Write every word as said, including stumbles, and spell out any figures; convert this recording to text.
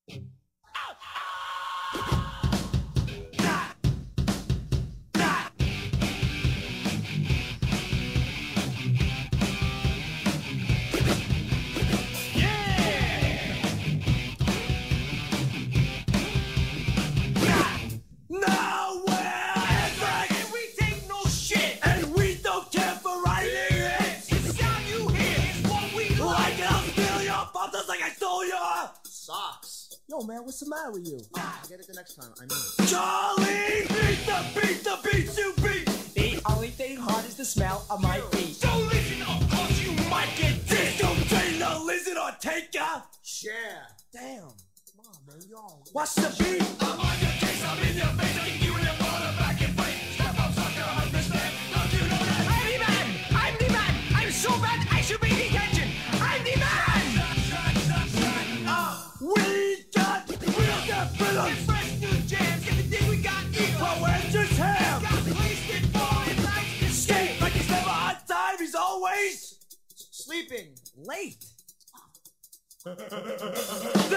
Socks. Yo, man, what's the matter with you? I'll get it the next time. I mean it. Charlie! Beat the beat the beats you beat! The only thing hard is the smell of my feet. So listen, of course you might get this. Don't train the lizard or take ya. Share. Damn. Come on, man, y'all. What's the beat? I'm on your case, I'm in your face, I kick you in the water, back and fight. Step up, sucker, understand? Don't you know that? I'm the man! I'm the man! I'm so bad I should be in detention! I'm the man! We got, we got villains. Fresh new jams, get the thing we got here. But we're just him. Got wasted boy, and likes to Skate like he's never on time. He's always Sleeping. late.